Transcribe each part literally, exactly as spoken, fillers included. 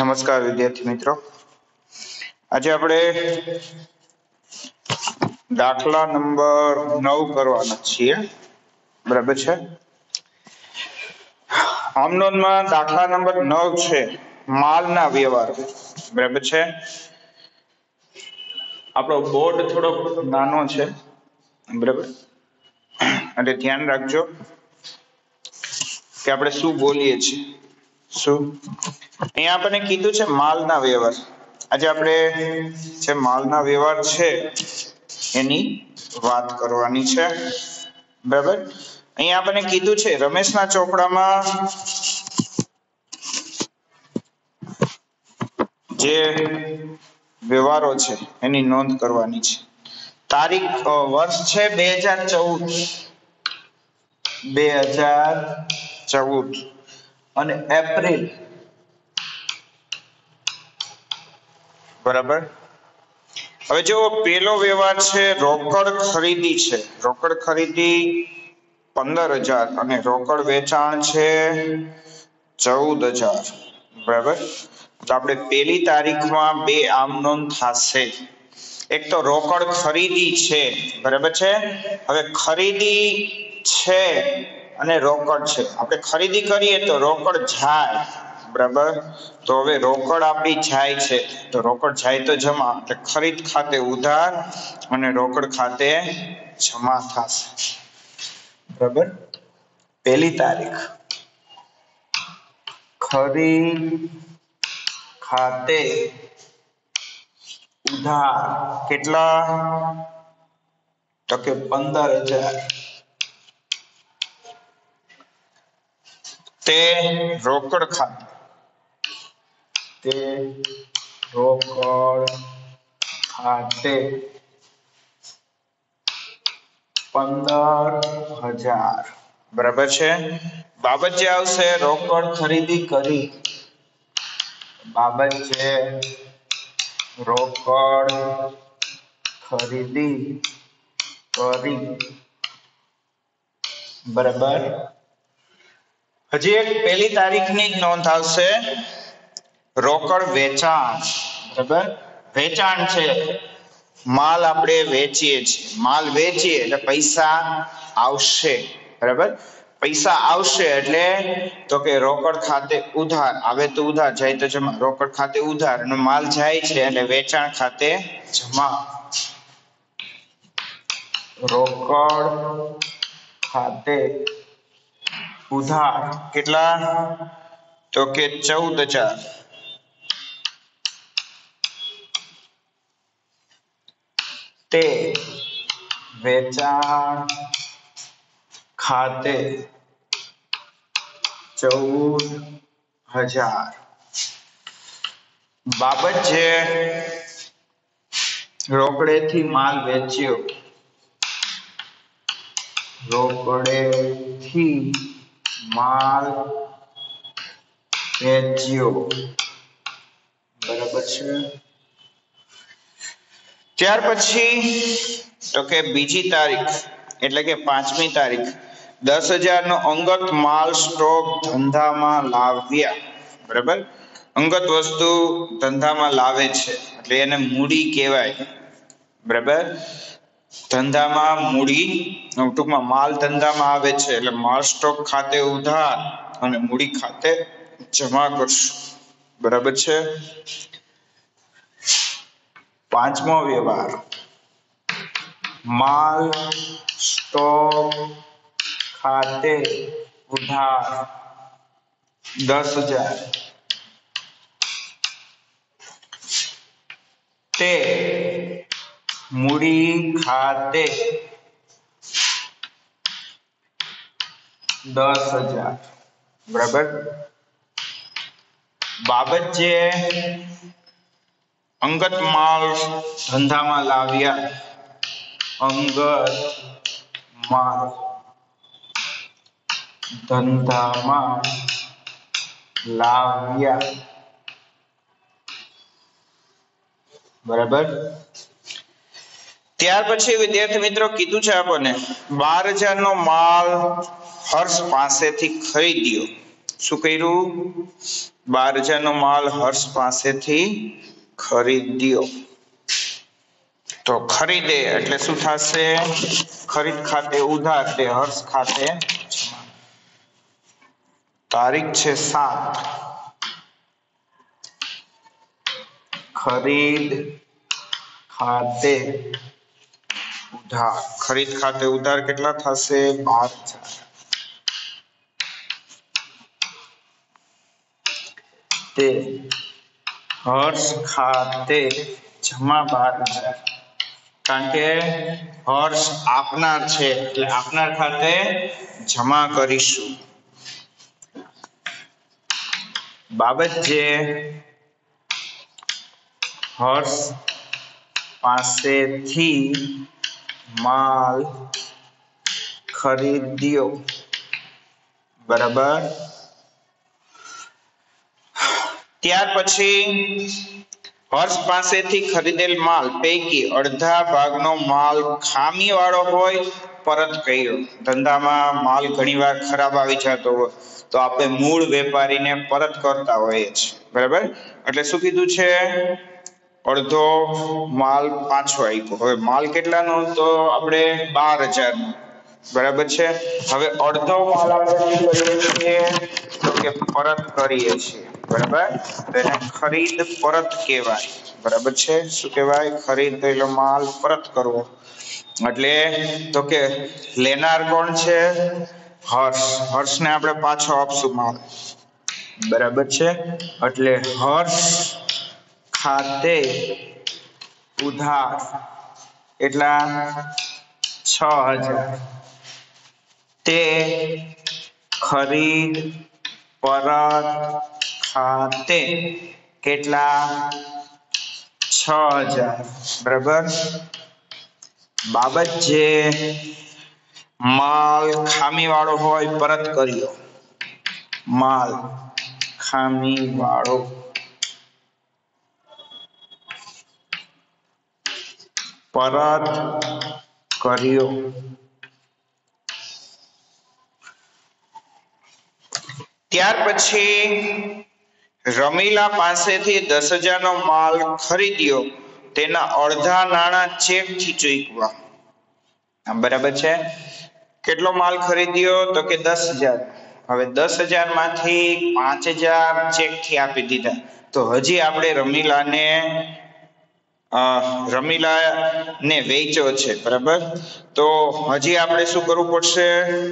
નમસ્કાર વિદ્યાર્થી મિત્રો, આજે આપણે દાખલા નંબર નવ કરવાના છીએ. બરાબર છે. આમ નોંધમાં દાખલા નંબર નવ છે માલના વ્યવહાર. બરાબર છે. આપણો બોર્ડ થોડો નાનો છે, બરાબર, એટલે ધ્યાન રાખજો કે આપણે શું બોલીએ છીએ. શું અહીંયા આપણને કીધું છે માલના વ્યવહાર. આજે આપણે જે માલના વ્યવહાર છે એની વાત કરવાની છે. બરાબર. અહીંયા આપણને કીધું છે રમેશના ચોપડામાં જે વ્યવહારો છે એની નોંધ કરવાની છે. તારીખ વર્ષ છે બે હજાર ચૌદ બે હજાર ચૌદ અને એપ્રિલ. બરાબર. હવે જો પેલો વ્યવહાર છે રોકડ ખરીદી છે. રોકડ ખરીદી પંદર હજાર અને રોકડ વેચાણ છે ચૌદ હજાર. બરાબર. તો આપણે પેલી તારીખમાં બે આમ નોંધ થશે. એક તો રોકડ ખરીદી છે. બરાબર છે. હવે ખરીદી છે અને રોકડ છે. આપણે ખરીદી કરીએ તો રોકડ જાય. બરાબર. તો હવે રોકડ આપણી જાય છે તો રોકડ જાય તો જમા, એટલે ખરીદ ખાતે ઉધાર અને રોકડ ખાતે જમા થશે. બરાબર. પહેલી તારીખ ખરીદ ખાતે ઉધાર કેટલા? તો કે પંદર હજાર. તે રોકડ ખાતે તે રોકડ ખાતે પંદર હજાર. બરાબર છે. બાબત જે આવશે રોકડ ખરીદી કરી. બાબત છે રોકડ ખરીદી કરી. બરાબર. હજી એક પહેલી તારીખની જ નોંધ આવશે રોકડ વેચાણ. બરાબર. વેચાણ છે, માલ આપણે વેચીએ છીએ. માલ વેચીએ એટલે પૈસા આવશે. બરાબર. પૈસા આવશે એટલે તો કે રોકડ ખાતે ઉધાર આવે તો ઉધાર, જાય તો જમા. રોકડ ખાતે ઉધાર અને માલ જાય છે એટલે વેચાણ ખાતે જમા. રોકડ ખાતે ઉધાર કેટલા? તો કે ચૌદ હજાર. તે વેચાણ ખાતે ચૌદ હજાર. બાબત છે રોકડેથી માલ વેચ્યો. રોકડેથી માલ વેચ્યો. બરાબર છે. ત્યાર પછી તો કે બીજી તારીખ એટલે કે પાંચમી તારીખ દસ હજાર નો અંગત માલ સ્ટોક ધંધામાં લાવ્યા. બરાબર. અંગત વસ્તુ ધંધામાં લાવે છે એટલે એને મૂડી કહેવાય. બરાબર. ધંધામાં મૂડી, ટૂંકમાં માલ ધંધામાં આવે છે એટલે માલ સ્ટોક ખાતે ઉધાર અને મૂડી ખાતે જમા કરશું. બરાબર છે. પાંચમો વ્યવહાર માલ સ્ટોક ખાતે ઉધાર દસ હજાર. તે મૂડી ખાતે દસ હજાર. બરાબર. બાબત જે અંગત માલ ધંધામાં લાવ્યા. અંગત માલ ધંધામાં લાવ્યા. બરાબર. ત્યાર પછી વિદ્યાર્થી મિત્રો કીધું છે આપણને બાર હજાર નો માલ હર્ષ પાસેથી ખરીદ્યો. શું કર્યું? બાર હજાર નો માલ હર્ષ પાસેથી ખરીદ્યો. તો ખરીદે એટલે શું થશે? ખરીદ ખાતે ઉધાર તે હર્ષ ખાતે. તારીખ છે સાત. ખરીદ ખાતે ઉધાર. ખરીદ ખાતે ઉધાર કેટલા થશે? બાર હજાર. તે હર્ષ ખાતે જમા બાર હજાર. કારણ કે હર્ષ આપનાર છે એટલે આપનાર ખાતે જમા કરીશું. બાબત જે હર્ષ પાસેથી માલ ખરીદ્યો. બરાબર. ત્યાર પછી હર્ષ પાસેથી ખરીદેલ માલ પૈકી અડધા ભાગનો માલ ખામી વાળો હોય પરત કર્યો. ધંધામાં માલ ઘણીવાર ખરાબ આવી જતો હોય તો આપણે મૂળ વેપારીને પરત કરતા હોઈએ છીએ. બરાબર. એટલે શું કીધું છે? અડધો માલ પાછો આપ્યો. હવે માલ કેટલાનો? તો આપણે બાર હજાર નો. બરાબર છે. હવે અડધો માલ આપણે કે પરત કરીએ છીએ. બરાબર. તેને ખરીદ પરત કહેવાય. બરાબર છે. શું કહેવાય? ખરીદેલો માલ પરત કરવો. એટલે તો કે લેનાર કોણ છે? હર્ષ. હર્ષને આપણે પાછો આપશું માલ. બરાબર છે. એટલે હર્ષ ખાતે ઉધાર એટલા છ હજાર. તે ખરીદ પરત ખાતે કેટલા? છ હજાર. બરાબર. બાબત જે માલ ખામી વાળો હોય પરત કર્યો. માલ ખામી વાળો પરત કર્યો. ત્યાર પછી રમીલા પાસેથી દસ હજાર નો માલ ખરીદ્યો. તેના અડધા નાણાં ચેક થી ચૂકવા. બરાબર છે. કેટલો માલ ખરીદ્યો? તો કે દસ હજાર. હવે દસ હજાર માંથી પાંચ હજાર ચેક થી આપી દીધા. તો હજી આપણે રમીલાને રમીલા ને વેચ્યો છે. બરાબર. તો હજી આપણે શું કરવું પડશે?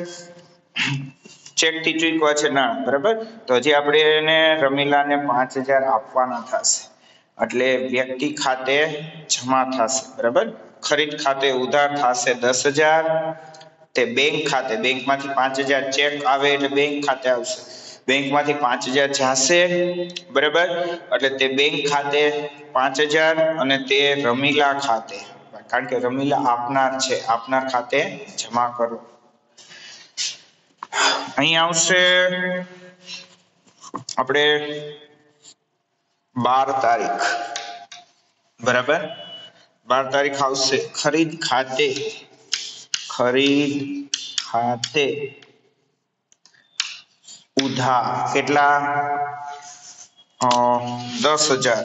ચેક થી ચૂકવા છે ના. બરાબર. તો હજી આપણે એને રમીલાને પાંચ હજાર આપવાના થશે. એટલે વ્યક્તિ ખાતે જમા થશે. બરાબર. ખરીદ ખાતે ઉધાર થશે દસ હજાર. તે બેંક ખાતે, બેંક માંથી પાંચ હજાર ચેક આવે એટલે બેંક ખાતે આવશે. બેંક માંથી પાંચ હજાર જશે. બરાબર. એટલે તે બેંક ખાતે પાંચ હજાર અને તે રમીલા ખાતે, કારણ કે રમીલા આપનાર છે, આપનાર ખાતે જમા કરો. અહીં આવશે આપણે બાર તારીખ. બરાબર. બાર તારીખ આવશે. ખરીદ ખાતે ખરીદ ખાતે ઉધાર કેટલા? દસ હજાર.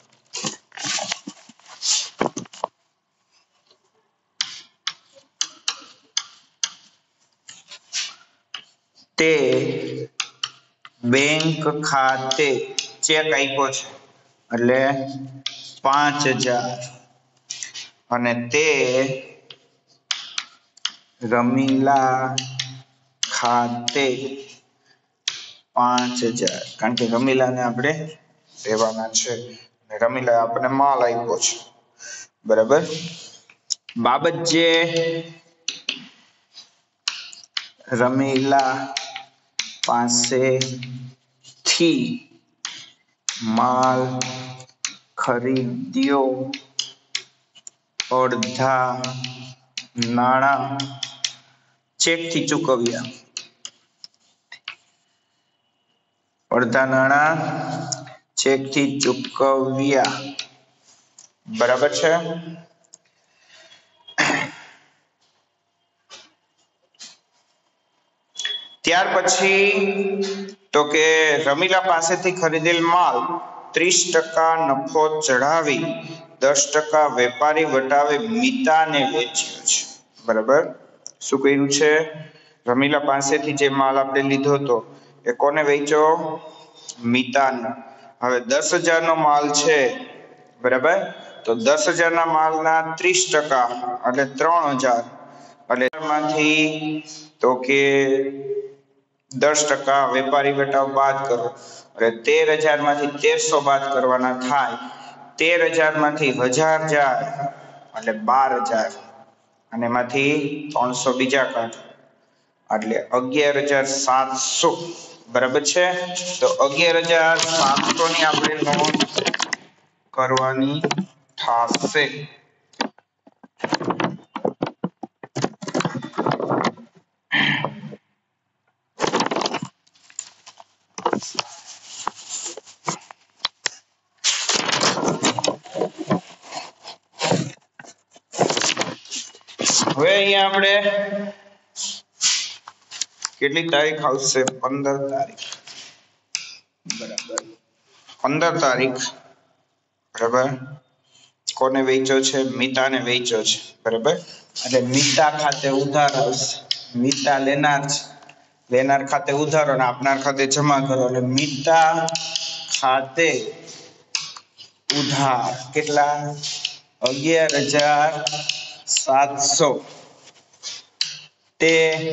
તે બેંક ખાતે ચેક આપ્યો છે એટલે પાંચ હજાર અને તે રમીલા ખાતે પાંચ હજાર. કારણ કે રમીલાને આપણે દેવાના છે. રમીલા આપણે માલ આપ્યો છે. બરાબર. બાબત જે રમીલા પાસેથી માલ ખરીદ્યો. અડધા નાણાં ચેક થી ચૂકવ્યા. અડધા નાણાં ચેક થી ચૂકવ્યા. બરાબર છે. ત્યાર પછી તો કે રમીલા પાસેથી ખરીદેલ માલ ત્રીસ ટકા નફો ચઢાવી દસ ટકા વેપારી વટાવે મિતાને વેચ્યો છે. બરાબર. શું કર્યું છે? રમીલા પાસેથી જે માલ આપણે લીધો હતો એ કોને વેચ્યો? મિતાને. હવે દસ હજાર નો માલ છે, બરાબર. તો દસ હજાર ના માલના ત્રીસ ટકા એટલે ત્રણ હજાર, એટલે માંથી તો કે દસ ટકા વેપારી વટાવ બાદ કરો એટલે તેર હજાર માંથી તેરસો બાદ કરવાના થાય. તેર હજાર માંથી હજાર જાય એટલે બાર હજાર, અને એમાંથી ત્રણસો બીજા કાઢો એટલે અગિયાર હજાર સાતસો. બરાબર છે. તો અગિયાર હજાર સાતસો ની આપણે નોંધ કરવાની થશે. હવે અહીંયા આપણે કેટલી તારીખ આવશે? પંદર તારીખ. બરાબર. પંદર તારીખ. બરાબર. કોને વેચ્યો છે? મિતાને વેચ્યો છે. બરાબર. એટલે મિતા ખાતે ઉધાર આવશે. મિતા લેનાર છે, લેનાર ખાતે ઉધારો અને આપનાર ખાતે જમા કરો એટલે મિતા ખાતે ઉધાર કેટલા? અગિયાર હજાર સાતસો તે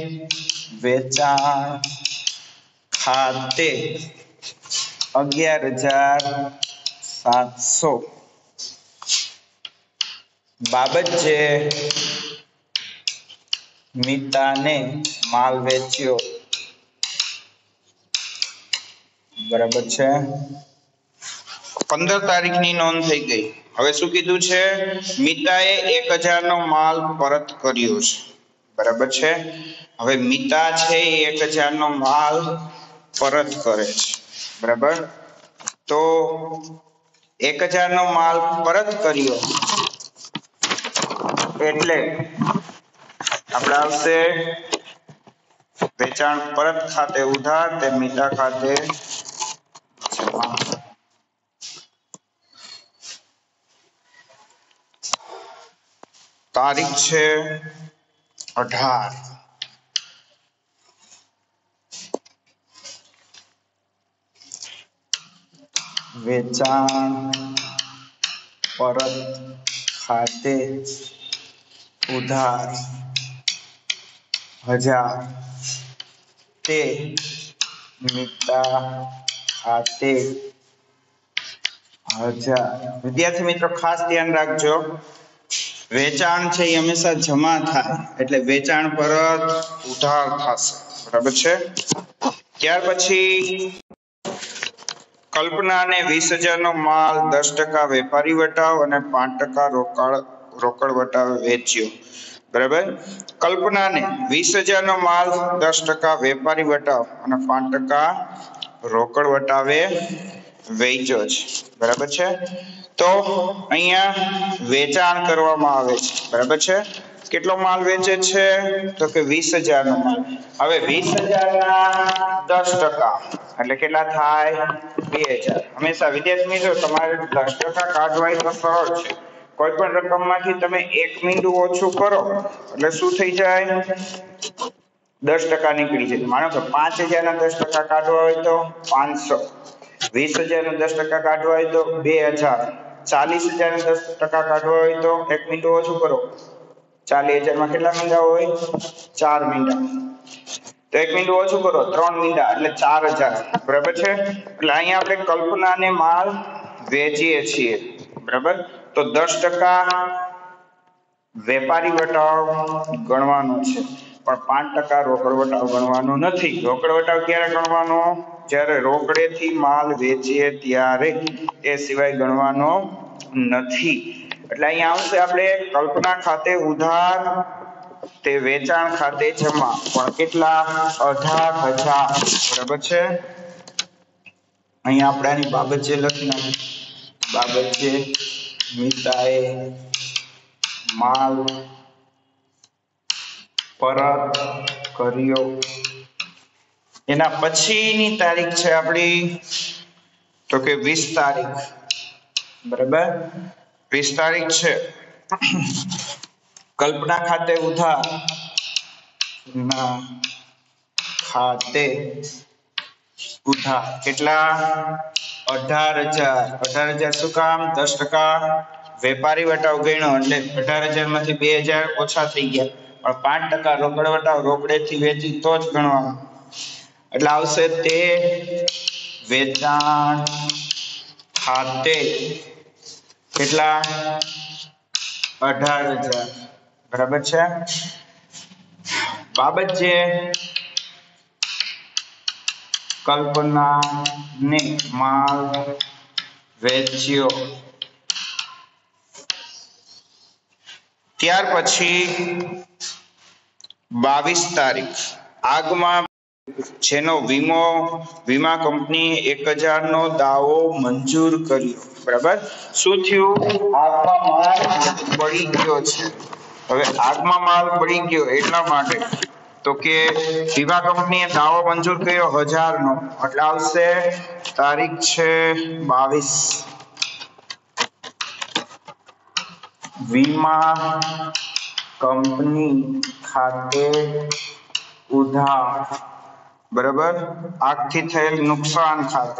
વેચાણ ખાતે અગિયાર હજાર સાતસો બાબત જે મિતાને માલ વેચ્યો. બરાબર છે. પંદર તારીખ ની નોંધ થઈ ગઈ. હવે શું કીધું છે? મિતાએ એક હજાર નો માલ પરત કર્યો છે. બરાબર છે. હવે મિતા છે એ એક હજાર નો માલ પરત કરે છે. બરાબર. તો એક હજાર નો માલ પરત કર્યો એટલે આપણે આવશે વેચાણ પરત ખાતે ઉધાર તે મિતા ખાતે જમા. તારીખ છે અઢાર. વેચાણ પરત ખાતે ઉધાર હજાર તે મિતા ખાતે હજાર. વિદ્યાર્થી મિત્રો ખાસ ધ્યાન રાખજો, વેચાણ છે એ હંમેશા જમા થાય એટલે વેચાણ પરત ઉધાર થશે. બરાબર છે. ત્યાર પછી કલ્પનાને વીસ હજાર નો માલ દસ ટકા વેપારી વટાવ અને પાંચ ટકા રોકડ રોકડ વટાવે વેચ્યો. બરાબર. કલ્પનાને વીસ હજાર નો માલ દસ ટકા વેપારી વટાવ અને પાંચ ટકા રોકડ વટાવે વેચ્યો છે. બરાબર છે. તો અહીંયા વેચાણ કરવામાં આવે છે. બરાબર છે. કેટલો માલ વેચે છે? તો કે વીસ હજાર નો માલ. હવે વીસ હજાર ના દસ ટકા એટલે કેટલા થાય? બે હજાર. હંમેશા વિદ્યાર્થી મિત્રો તમારે દસ ટકા કાઢવા તો સરળ છે. કોઈ પણ રકમ માંથી તમે એક મીંડું ઓછું કરો એટલે શું થઈ જાય? દસ ટકા નીકળી જાય. માનો કે પાંચ હજાર ના દસ ટકા કાઢવા હોય તો પાંચસો, વીસ હજાર ના દસ ટકા કાઢવા હોય તો બે હજાર, ચાલીસ હજાર ના દસ ટકા કાઢવા હોય તો એક મીંડું ઓછું કરો. ચાલીસ હજાર માં કેટલા મીંડા હોય? ચાર મીંડા. તો એક મીંડું ઓછું કરો, ત્રણ મીંડા એટલે ચાર હજાર. બરાબર છે. એટલે અહીંયા આપણે કલ્પનાને માલ વેચીએ છીએ. બરાબર. તો દસ ટકા વેપારી વટાવ ગણવાનો છે, પણ પાંચ ટકા રોકડ વટાવ ગણવાનો નથી. રોકડ વટાવ ક્યારે ગણવાનો? જ્યારે રોકડેથી માલ વેચીએ ત્યારે, એ સિવાય ગણવાનો નથી. એટલે અહીંયા આવશે આપણે કલ્પના ખાતે ઉધાર તે વેચાણ ખાતે જમા. પણ કેટલા? અઢાર હજાર. બરાબર છે. અહીંયા આપણે આની બાબત જે લખી નાખી, બાબત જે મિતાએ માલ પરત કર્યો એના પછીની તારીખ છે આપણી તો કે વીસ તારીખ, બરાબર. વીસ તારીખ છે કલ્પના ખાતે ઉધા ના ખાતે ઉધા કેટલા? અઢાર હજાર. અઢાર હજાર શું કામ? દસ ટકા વેપારી વટાવ ગણ્યો એટલે અઢાર હજાર માંથી બે હજાર ઓછા થઈ ગયા, પણ પાંચ ટકા રોકડ વટાવ રોકડેથી વેચી તો જ ગણવાનું, એટલે આવશે તે વેચાણ ખાતે કેટલા? અઢાર હજાર, બરાબર છે. બાબત છે કલ્પના ને માલ વેચ્યો, ત્યાર પછી બાવીસ તારીખ આગમાં જેનો વીમો વીમા કંપની એક હજાર નો દાવો મંજૂર કર્યો, બરાબર. શું થયું? આગમાં માલ પડી ગયો છે. હવે આગમાં માલ પડી ગયો એટલા માટે તો કે વીમા કંપનીએ દાવો મંજૂર કર્યો હજાર નો, એટલે આવશે તારીખ છે બાવીસ. વીમા કંપની ખાતે ઉધાર, બરાબર. આગથી થયેલ નુકસાન ખાતે,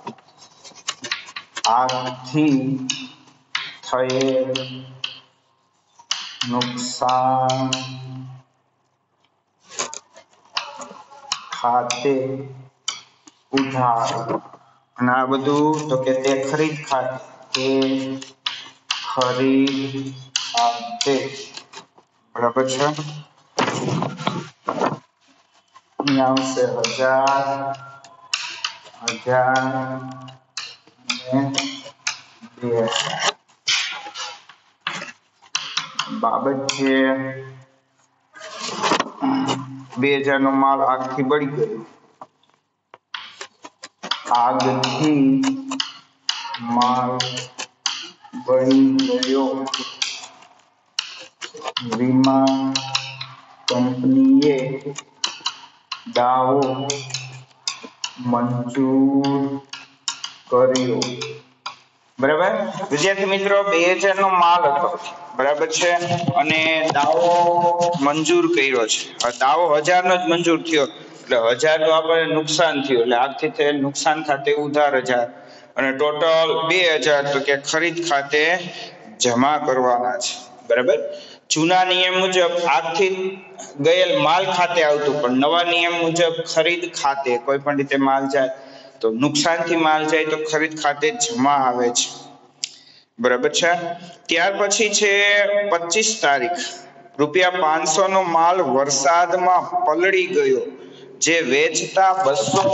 આગથી થયેલ નુકસાન ખાતે ઉધાર, અને આ બધું તો કે તે ખરીદ ખાતે ખરીદ ખાતે, બરાબર છે. અહીંયા આવશે હજાર હજાર અને બે હજાર. બાબત છે બે હજાર નો માલ આગથી બળી ગયો, આગથી માલ બળી ગયો, વીમા કંપનીએ દાવો મંજૂર કર્યો, બરાબર. વિદ્યાર્થી મિત્રો, બે હજાર નો માલ હતો, બરાબર છે, અને દાવો મંજૂર કર્યો છે. દાવો હજાર નો જ મંજૂર થયો એટલે હજાર નું આપણે નુકસાન થયું, એટલે આગથી થયેલ નુકસાન ખાતે ઉધાર હજાર, અને ટોટલ બે હજાર તો કે ખરીદ ખાતે જમા કરવાના છે, બરાબર. જૂના નિયમ મુજબ આગથી ગયેલ માલ ખાતે આવતું, પણ નવા નિયમ મુજબ ખરીદ ખાતે કોઈ પણ રીતે માલ જાય તો નુકસાનથી માલ જાય તો ખરીદ ખાતે જમા આવે છે, બરાબર છે. ત્યાર પછી છે પચીસ તારીખ રૂપિયા પાંચસો નો માલ વરસાદમાં પલળી ગયો, જે વેચતા બસો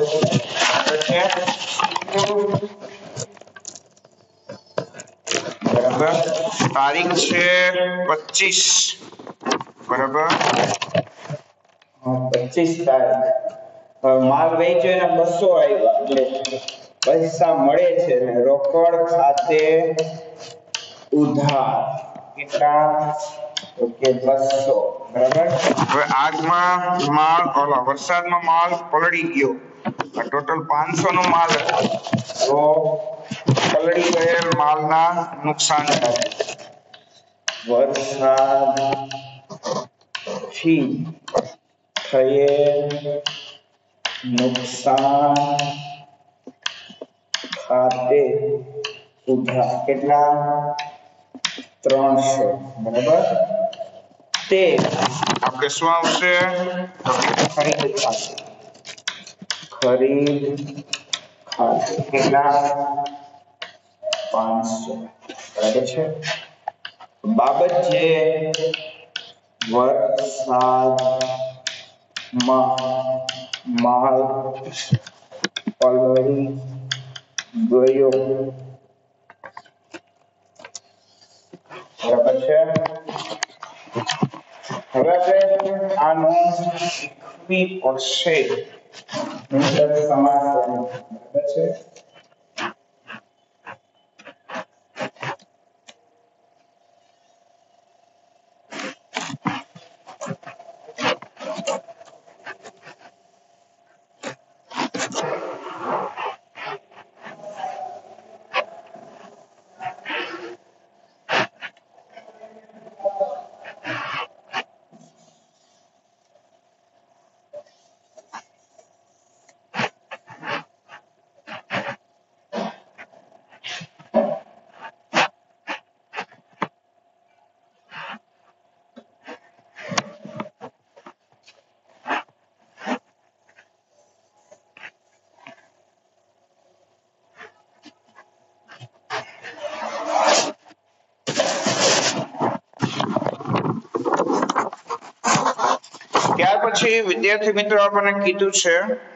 બરાબર. તારીખ છે પચીસ, બરાબર. પચીસ તારીખ માલ વેચ્યો એના બસો આવ્યા એટલે પૈસા મળે છે, રોકડ ખાતે ઉધાર કેટલા? તો કે બસો, બરાબર. હવે આગમાં માલ ઓલા વરસાદમાં માલ પલળી ગયો, ટોટલ પાંચસો નો માલ હતો, તો પલળી ગયેલ માલના નુકસાન થાય. વરસાદથી થયેલ નુકસાન ખાતે ઉધાર કેટલા? ત્રણસો, બરાબર. તે આપણે શું આવશે? ખરીદ ખાતે, ખરીદ ખાતે કેટલા? પાંચસો, બરાબર છે. બાબત છે વરસાદમાં માલ પલળી ગયો, બરાબર છે. હવે આપણે આનો શીખવી પડશે સમાસ, બરાબર છે. પછી વિદ્યાર્થી મિત્રો આપણને કીધું છે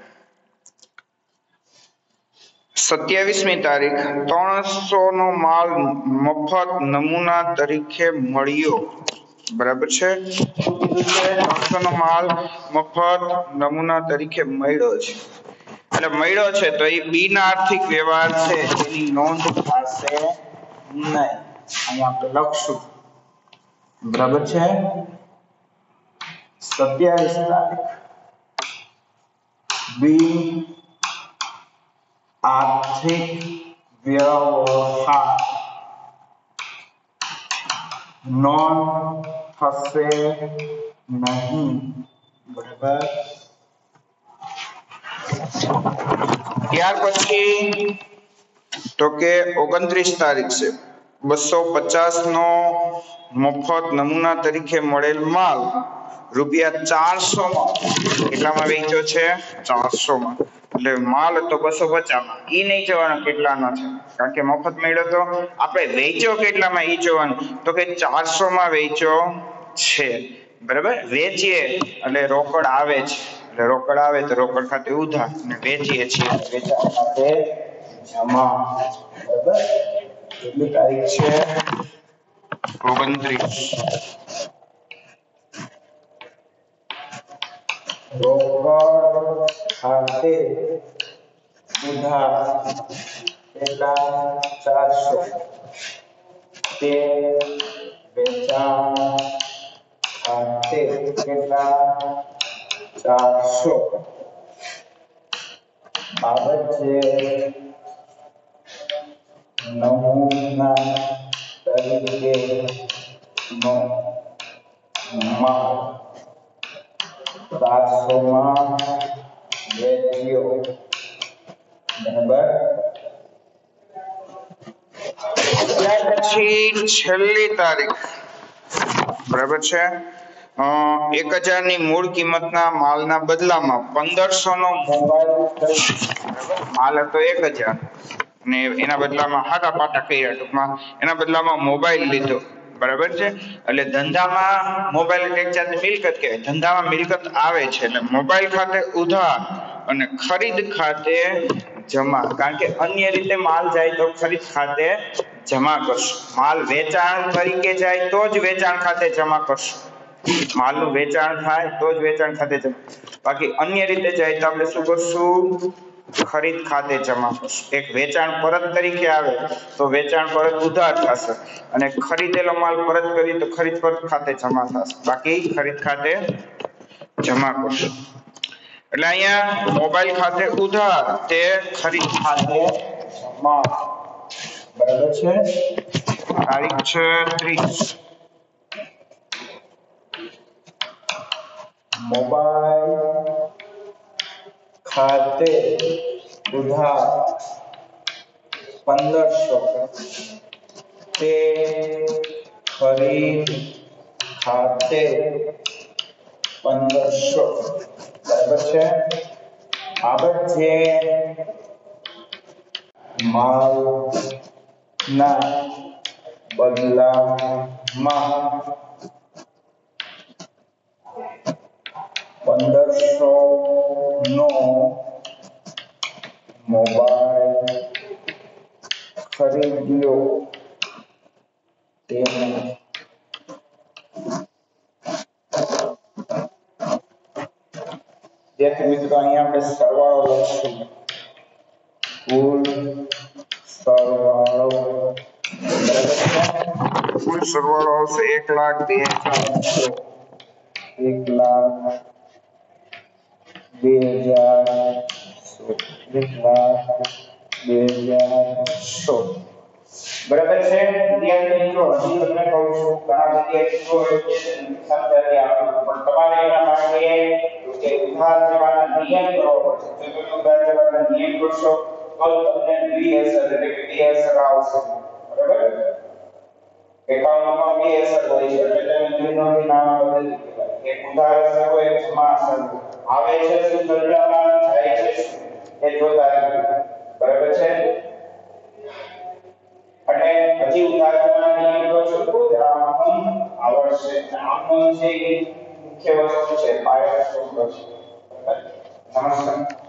સત્યાવીસમી તારીખ ત્રણસો નો માલ મફત નમૂના તરીકે મળ્યો, બરાબર છે? ત્રણસો નો માલ મફત નમૂના તરીકે મળ્યો છે, એટલે મળ્યો છે તો એ બી ના આર્થિક વ્યવહાર છે એની નોંધ થશે નહીં, અહીંયા આપણે લખશું, બરાબર છે? સત્યાવીસ તારીખ બી આર્થિક વ્યવહાર નોંધ થશે નહીં, બરાબર? ત્યાર પછી તો કે ઓગણત્રીસ તારીખ છે બસો પચાસ નો મફત નમૂના તરીકે મળેલ માલ રૂપિયા ચારસો માં કેટલામાં વેચ્યો છે? ચારસો માં. એટલે માલ હતો બસો પચાસ માં, ઈ નહીં જોવાનું કેટલાનો છે, કારણ કે મફત મળ્યો તો આપણે વેચ્યો કેટલામાં ઈ જોવાનું, તો કે ચારસો માં વેચ્યો છે, બરાબર? વેચીએ એટલે રોકડ આવે છે, એટલે રોકડ આવે તો રોકડ ખાતે ઉધાર, અને વેચીએ છીએ વેચાણ ખાતે જમા, બરાબર? કેટલી તારીખ છે? ઓગણત્રીસ. રોકડ ખાતે ઉધાર કેટલા? ચારસો, તે વેચાણ ખાતે કેટલા? ચારસો. બાબત છે નમૂના તરીકે નો માલ ચારસો માં વેચ્યો, બરાબર? ત્યાર પછી છેલ્લી તારીખ, બરાબર છે? એક હજાર ની મૂળ કિંમતના માલના બદલામાં પંદરસો નો મોબાઈલ, માલ હતો એક હજાર ને એના બદલામાં હાટા પાટા કર્યા, ટૂંકમાં એના બદલામાં મોબાઈલ લીધો, બરાબર છે? એટલે ધંધામાં મોબાઈલ એક જાતની મિલકત કહેવાય, ધંધામાં મિલકત આવે છે, એટલે મોબાઈલ ખાતે ઉધાર અને ખરીદ ખાતે જમા, કારણ કે અન્ય રીતે માલ જાય તો ખરીદ ખાતે જમા કરશો, માલ વેચાણ તરીકે જાય તો જ વેચાણ ખાતે જમા કરશો, માલનું વેચાણ થાય તો જ વેચાણ ખાતે જમા, બાકી અન્ય રીતે જાય તો આપણે શું કરશું? ખરીદ ખાતે જમા કરશું. એક વેચાણ પરત તરીકે આવે તો વેચાણ પરત ઉધાર થશે, અને ખરીદેલો માલ પરત કરી તો ખરીદ પરત ખાતે જમા થશે, બાકી ખરીદ ખાતે જમા કરશું. એટલે અહીંયા મોબાઈલ ખાતે ઉધાર તે ખરીદ ખાતે જમા, બરાબર છે? તારીખ છે ત્રીસ. મોબાઈલ ખાતે ઉધાર પંદરસો, તે ખરીદ ખાતે પંદરસો, બરાબર છે? બાબત છે માલ ના બદલામાં પંદરસો નો મોબાઈલ ખરીદ્યો, તેનો વિદ્યાર્થી મિત્રો અહીંયા આપણે સરવાળો લખશું, કુલ સરવાળો, કુલ સરવાળો આવશે એક લાખ બે હજાર, એક લાખ બે હજાર એક લાખ બે હજાર સો, બરાબર છે? વિદ્યાર્થી મિત્રો હજી તમને કહું છું ઘણા વિદ્યાર્થીઓ સમજાવી આપું, પણ તમારે એના માટે કે ઉધાર લેવાના નિયમ કરવો પડશે. જો તમે ઉધાર લેવાના નિયમ કરશો તો તમને દ્વિઅસર એટલે કે બે અસર આવશે, બરાબર? એકાઉન્ટમાં બે અસર હોય છે, એટલે તમે ત્રિકોણની નામ બદલી કે ઉધાર અસર હોય જમા અસર આવે છે, શું બદલામાં જાય છે એ જોતા રહેવું, બરાબર છે? અને હજી ઉધાર લેવાના નિયમ કરશો તો આમ આવડશે, આમ છે મુખ્ય વસ્તુ છે પાયલ સૂત્ર છે. નમસ્કાર.